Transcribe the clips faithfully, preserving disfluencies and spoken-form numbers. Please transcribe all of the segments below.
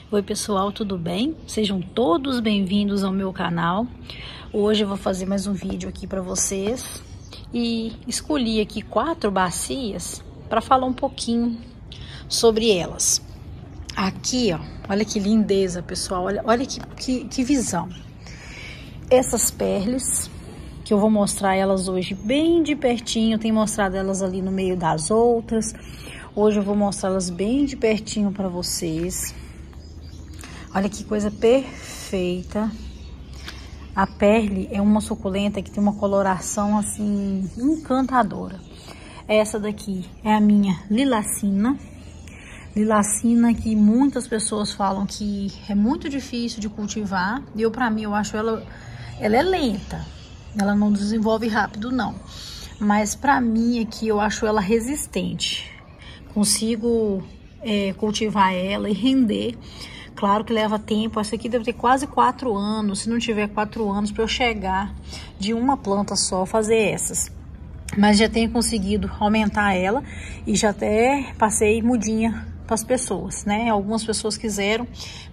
Oi pessoal, tudo bem? Sejam todos bem-vindos ao meu canal. Hoje eu vou fazer mais um vídeo aqui para vocês e escolhi aqui quatro bacias para falar um pouquinho sobre elas. Aqui, ó, olha que lindeza, pessoal, olha, olha que, que, que visão. Essas perles, que eu vou mostrar elas hoje bem de pertinho, tenho mostrado elas ali no meio das outras. Hoje eu vou mostrá-las bem de pertinho para vocês. Olha que coisa perfeita. A perle é uma suculenta que tem uma coloração assim encantadora. Essa daqui é a minha lilacina. Lilacina que muitas pessoas falam que é muito difícil de cultivar. E eu, pra mim, eu acho ela, ela é lenta. Ela não desenvolve rápido, não. Mas pra mim aqui eu acho ela resistente. Consigo é, cultivar ela e render. Claro que leva tempo, essa aqui deve ter quase quatro anos, se não tiver quatro anos, para eu chegar de uma planta só fazer essas. Mas já tenho conseguido aumentar ela e já até passei mudinha para as pessoas, né? Algumas pessoas quiseram,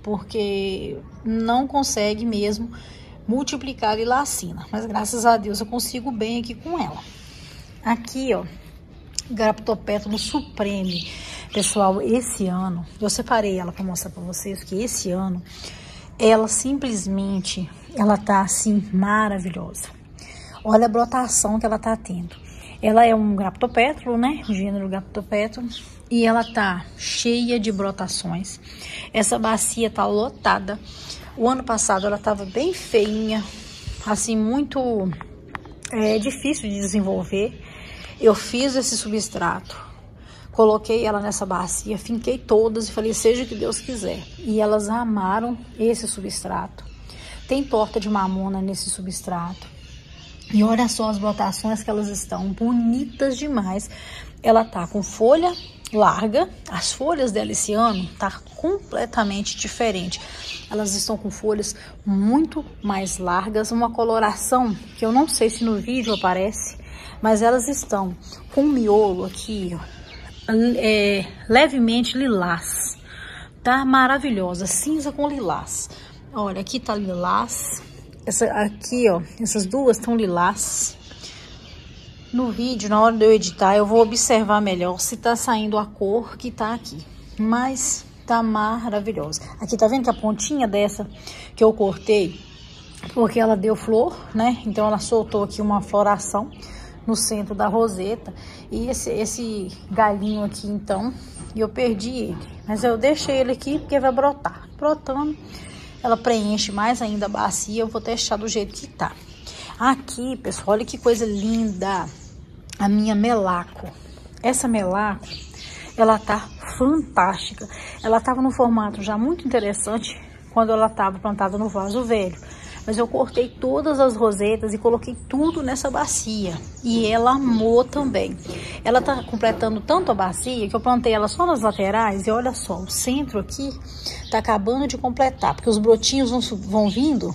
porque não consegue mesmo multiplicar a lilacina. Mas graças a Deus eu consigo bem aqui com ela. Aqui, ó, Graptopétalo Supreme. Pessoal, esse ano, eu separei ela para mostrar para vocês que esse ano, ela simplesmente, ela tá assim, maravilhosa. Olha a brotação que ela tá tendo. Ela é um graptopétalo, né? O gênero graptopétalo. E ela tá cheia de brotações. Essa bacia tá lotada. O ano passado ela tava bem feinha, assim, muito é, difícil de desenvolver. Eu fiz esse substrato. Coloquei ela nessa bacia, finquei todas e falei, seja o que Deus quiser. E elas amaram esse substrato. Tem torta de mamona nesse substrato. E olha só as brotações que elas estão, bonitas demais. Ela tá com folha larga. As folhas dela esse ano tá completamente diferente. Elas estão com folhas muito mais largas, uma coloração que eu não sei se no vídeo aparece, mas elas estão com um miolo aqui, ó. É, levemente lilás, tá maravilhosa, cinza com lilás. Olha, aqui tá lilás, essa aqui, ó, essas duas estão lilás. No vídeo, na hora de eu editar, eu vou observar melhor se tá saindo a cor que tá aqui, mas tá maravilhosa. Aqui tá vendo que a pontinha dessa que eu cortei, porque ela deu flor, né? Então ela soltou aqui uma floração no centro da roseta, e esse, esse galinho aqui, então, eu perdi ele, mas eu deixei ele aqui porque vai brotar. Brotando, ela preenche mais ainda a bacia, eu vou deixar do jeito que tá. Aqui, pessoal, olha que coisa linda, a minha melaco. Essa melaco, ela tá fantástica. Ela tava no formato já muito interessante quando ela tava plantada no vaso velho. Mas eu cortei todas as rosetas e coloquei tudo nessa bacia. E ela amou também. Ela tá completando tanto a bacia que eu plantei ela só nas laterais. E olha só, o centro aqui tá acabando de completar. Porque os brotinhos vão, vão vindo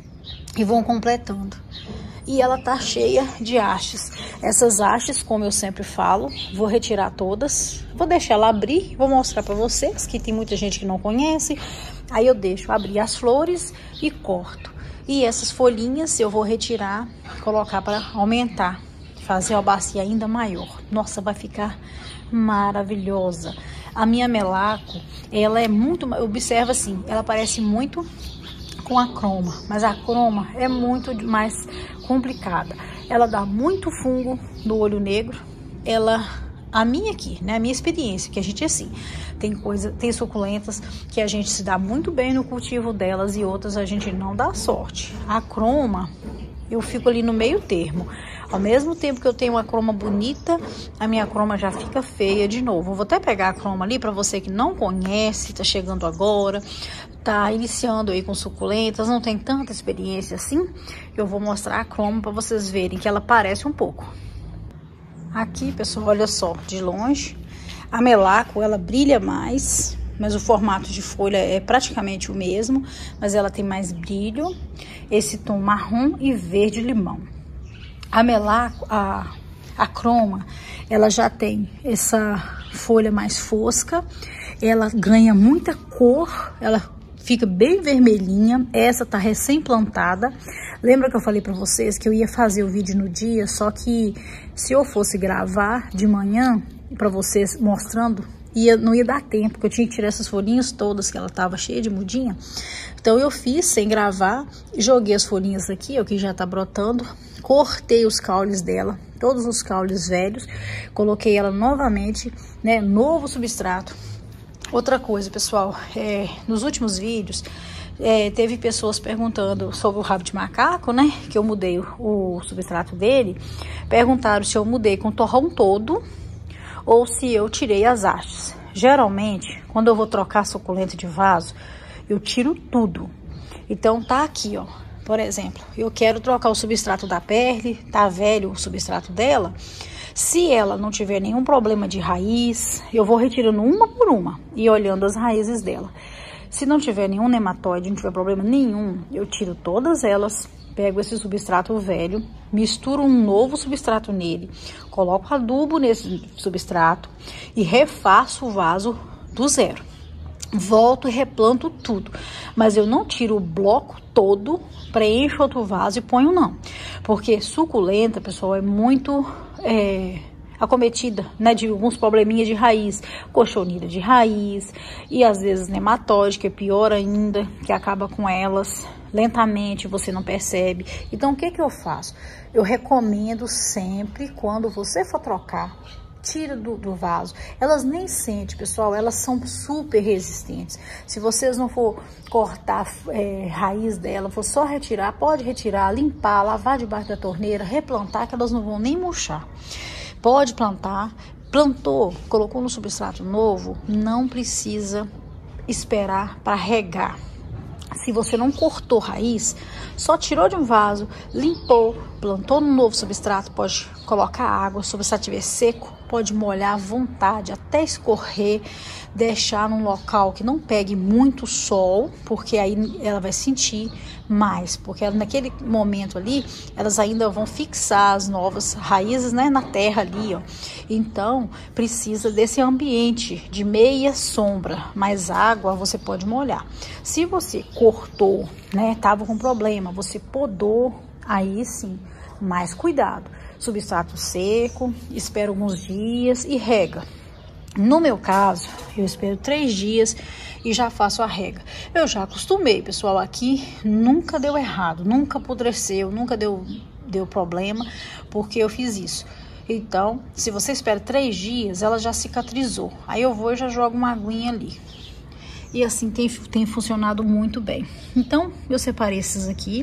e vão completando. E ela tá cheia de hastes. Essas hastes, como eu sempre falo, vou retirar todas. Vou deixar ela abrir, vou mostrar pra vocês, que tem muita gente que não conhece. Aí eu deixo abrir as flores e corto. E essas folhinhas eu vou retirar, colocar para aumentar, fazer a bacia ainda maior. Nossa, vai ficar maravilhosa. A minha melaco, ela é muito, observa assim, ela parece muito com a croma, mas a croma é muito mais complicada. Ela dá muito fungo no olho negro. Ela, a minha aqui, né, a minha experiência, que a gente assim, tem coisa, tem suculentas que a gente se dá muito bem no cultivo delas e outras a gente não dá sorte. A croma, eu fico ali no meio termo. Ao mesmo tempo que eu tenho uma croma bonita, a minha croma já fica feia de novo. Eu vou até pegar a croma ali para você que não conhece, tá chegando agora, tá iniciando aí com suculentas, não tem tanta experiência assim. Eu vou mostrar a croma para vocês verem que ela parece um pouco. Aqui, pessoal, olha só, de longe, a melaco, ela brilha mais, mas o formato de folha é praticamente o mesmo, mas ela tem mais brilho, esse tom marrom e verde limão. A melaco, a, a croma, ela já tem essa folha mais fosca ela ganha muita cor, ela fica bem vermelhinha. Essa tá recém-plantada. Lembra que eu falei pra vocês que eu ia fazer o vídeo no dia, só que se eu fosse gravar de manhã pra vocês mostrando, ia, não ia dar tempo, porque eu tinha que tirar essas folhinhas todas, que ela tava cheia de mudinha. Então eu fiz sem gravar, joguei as folhinhas aqui, ó, que já tá brotando, cortei os caules dela, todos os caules velhos, coloquei ela novamente, né, novo substrato. Outra coisa, pessoal, é, nos últimos vídeos, é, teve pessoas perguntando sobre o rabo de macaco, né, que eu mudei o, o substrato dele, perguntaram se eu mudei com o torrão todo, ou se eu tirei as hastes. Geralmente, quando eu vou trocar suculenta de vaso, eu tiro tudo. Então, tá aqui, ó. Por exemplo, eu quero trocar o substrato da Perle, tá velho o substrato dela. Se ela não tiver nenhum problema de raiz, eu vou retirando uma por uma e olhando as raízes dela. Se não tiver nenhum nematóide, não tiver problema nenhum, eu tiro todas elas, pego esse substrato velho, misturo um novo substrato nele, coloco adubo nesse substrato e refaço o vaso do zero. Volto e replanto tudo, mas eu não tiro o bloco todo, preencho outro vaso e ponho não, porque suculenta, pessoal, é muito é, acometida, né, de alguns probleminhas de raiz, cochonilha de raiz e às vezes nematóide, que é pior ainda, que acaba com elas lentamente, você não percebe. Então o que que eu faço? Eu recomendo sempre, quando você for trocar, tira do, do vaso. Elas nem sentem, pessoal, elas são super resistentes. Se vocês não for cortar é, raiz dela, for só retirar, pode retirar, limpar, lavar debaixo da torneira, replantar, que elas não vão nem murchar. Pode plantar, plantou, colocou no substrato novo, não precisa esperar para regar. Se você não cortou raiz, só tirou de um vaso, limpou, plantou no novo substrato, pode colocar água, o substrato estiver seco, pode molhar à vontade, até escorrer, deixar num local que não pegue muito sol, porque aí ela vai sentir mais, porque ela, naquele momento ali, elas ainda vão fixar as novas raízes, né, na terra ali, ó. Então, precisa desse ambiente de meia sombra, mas água você pode molhar. Se você cortou, né, tava com problema, você podou, aí sim, mais cuidado. Substrato seco, espera alguns dias e rega. No meu caso, eu espero três dias e já faço a rega. Eu já acostumei, pessoal, aqui nunca deu errado, nunca apodreceu, nunca deu, deu problema, porque eu fiz isso. Então, se você espera três dias, ela já cicatrizou. Aí eu vou e já jogo uma aguinha ali. E assim tem, tem funcionado muito bem. Então, eu separei esses aqui.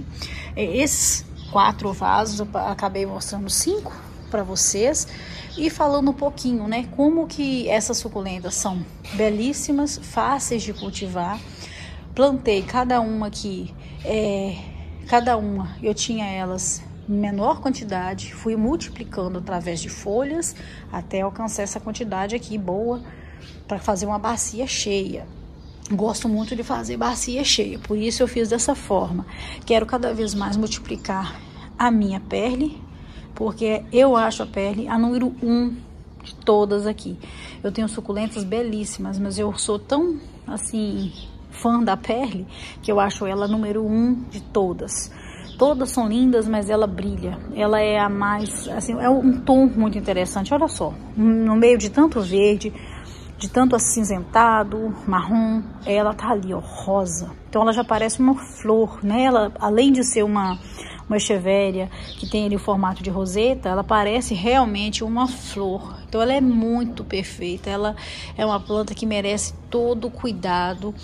Esses quatro vasos, eu acabei mostrando cinco para vocês. E falando um pouquinho, né, como que essas suculentas são belíssimas, fáceis de cultivar. Plantei cada uma aqui, é, cada uma eu tinha elas em menor quantidade, fui multiplicando através de folhas até alcançar essa quantidade aqui boa para fazer uma bacia cheia. Gosto muito de fazer bacia cheia, por isso eu fiz dessa forma. Quero cada vez mais multiplicar a minha Perle, porque eu acho a Perle a número um de todas aqui. Eu tenho suculentas belíssimas, mas eu sou tão, assim, fã da Perle, que eu acho ela a número um de todas. Todas são lindas, mas ela brilha. Ela é a mais, assim, é um tom muito interessante. Olha só, no meio de tanto verde, de tanto acinzentado, marrom, ela tá ali, ó, rosa. Então ela já parece uma flor, né? Ela, além de ser uma uma echeveria que tem ali o formato de roseta, ela parece realmente uma flor. Então ela é muito perfeita, ela é uma planta que merece todo o cuidado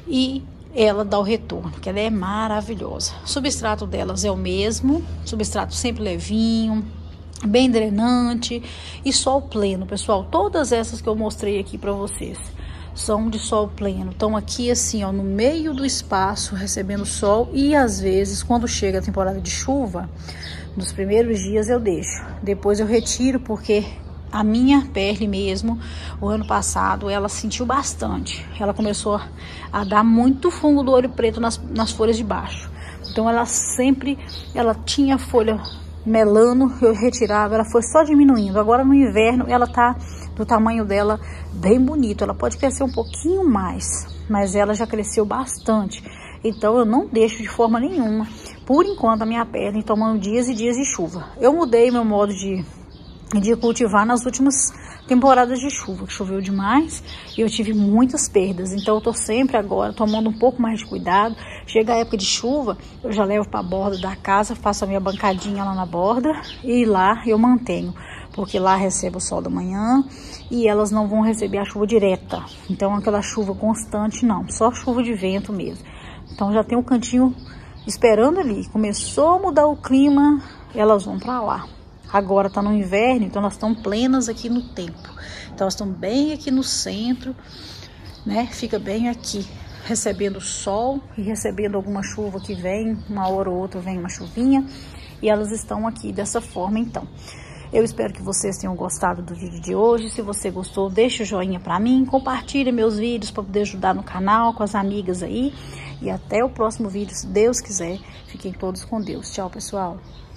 e ela dá o retorno, que ela é maravilhosa. O substrato delas é o mesmo, substrato sempre levinho, bem drenante e sol pleno, pessoal. Todas essas que eu mostrei aqui para vocês são de sol pleno, estão aqui assim, ó, no meio do espaço, recebendo sol. E às vezes, quando chega a temporada de chuva, nos primeiros dias eu deixo, depois eu retiro, porque a minha Perle mesmo, o ano passado, ela sentiu bastante. Ela começou a dar muito fungo do olho preto nas, nas folhas de baixo. Então ela sempre, ela tinha folha melano, eu retirava, ela foi só diminuindo. Agora no inverno ela tá do tamanho dela bem bonito. Ela pode crescer um pouquinho mais, mas ela já cresceu bastante. Então eu não deixo de forma nenhuma, por enquanto, a minha pele tomando dias e dias de chuva. Eu mudei meu modo de, de cultivar nas últimas temporadas de chuva, que choveu demais e eu tive muitas perdas. Então eu tô sempre agora tomando um pouco mais de cuidado. Chega a época de chuva, eu já levo para a borda da casa, faço a minha bancadinha lá na borda e lá eu mantenho, porque lá recebe o sol da manhã e elas não vão receber a chuva direta. Então aquela chuva constante não, só chuva de vento mesmo. Então já tem um cantinho esperando ali. Começou a mudar o clima, elas vão para lá. Agora tá no inverno, então elas estão plenas aqui no tempo. Então elas estão bem aqui no centro, né? Fica bem aqui, recebendo sol e recebendo alguma chuva que vem, uma hora ou outra vem uma chuvinha. E elas estão aqui dessa forma, então. Eu espero que vocês tenham gostado do vídeo de hoje. Se você gostou, deixa o joinha pra mim, compartilha meus vídeos para poder ajudar no canal, com as amigas aí. E até o próximo vídeo, se Deus quiser. Fiquem todos com Deus. Tchau, pessoal.